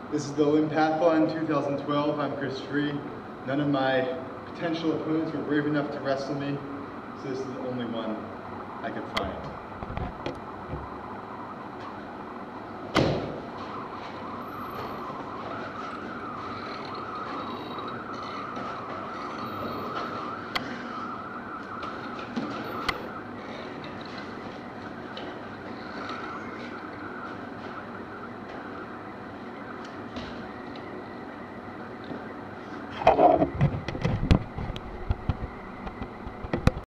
This is the Olympathlon 2012. I'm Chris Free. None of my potential opponents were brave enough to wrestle me, so this is the only one I could find.